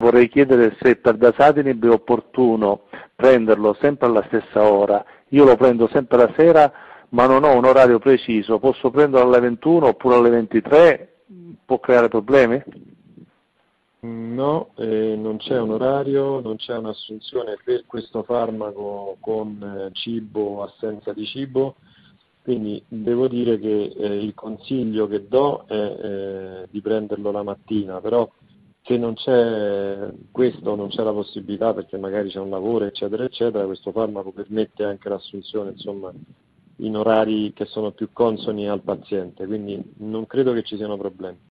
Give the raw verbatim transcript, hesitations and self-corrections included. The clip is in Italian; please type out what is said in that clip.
Vorrei chiedere se per dasatinib è opportuno prenderlo sempre alla stessa ora. Io lo prendo sempre la sera, ma non ho un orario preciso. Posso prenderlo alle ventuno oppure alle ventitré? Può creare problemi? No, eh, non c'è un orario, non c'è un'assunzione per questo farmaco con eh, cibo o assenza di cibo, quindi devo dire che eh, il consiglio che do è eh, di prenderlo la mattina, però se non c'è questo, non c'è la possibilità perché magari c'è un lavoro, eccetera, eccetera, questo farmaco permette anche l'assunzione, insomma, in orari che sono più consoni al paziente, quindi non credo che ci siano problemi.